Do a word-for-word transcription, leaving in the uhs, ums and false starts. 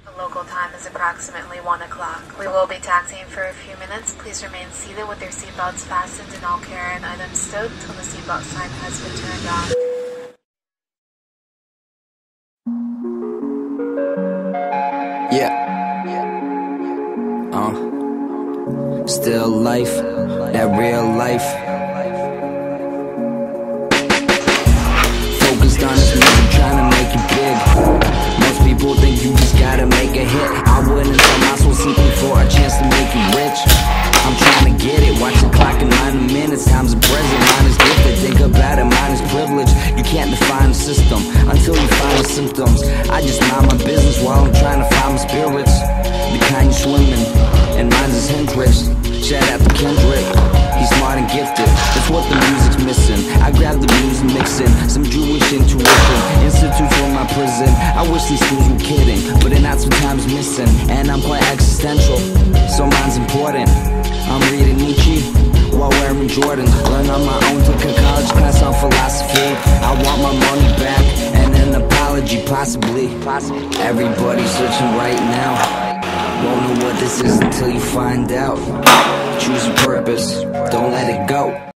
The local time is approximately one o'clock. We will be taxiing for a few minutes. Please remain seated with your seatbelts fastened and all carry-on items stowed till the seatbelt sign has been turned on. Yeah. Uh. Still life, that real life. Focused on this music, trying to make it big. Most people think you just gotta make a hit. I wouldn't sell my soul simply for a chance to make it rich. I'm trying to get it, watch the clock in nine minutes. Time's a present, mine is gifted. Think about it, mine is privilege. You can't define the system until you find the symptoms. I just mind my business while I'm trying to find my spirits. The kind you swim in, and mine's is Hendrix. Shout out to Kendrick, he's smart and gifted. That's what the music's missing. I grab the blues and mix in some Jewish intuition. Institute for my prison. I wish these schools were kidding, but they're not sometimes missing. And I'm quite existential, so mine's important. I'm reading Nietzsche while wearing Jordans. Learn on my own, took a college class on philosophy. I want my money back and an apology, possibly. Everybody's searching right now. Won't know what this is until you find out. Choose your purpose, don't let it go.